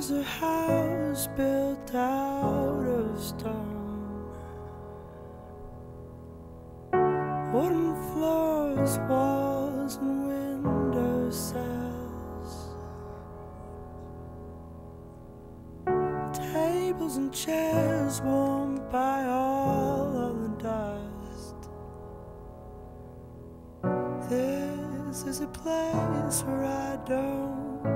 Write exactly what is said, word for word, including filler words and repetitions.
There's a house built out of stone, wooden floors, walls and window sills, tables and chairs warmed by all of the dust. This is a place where I don't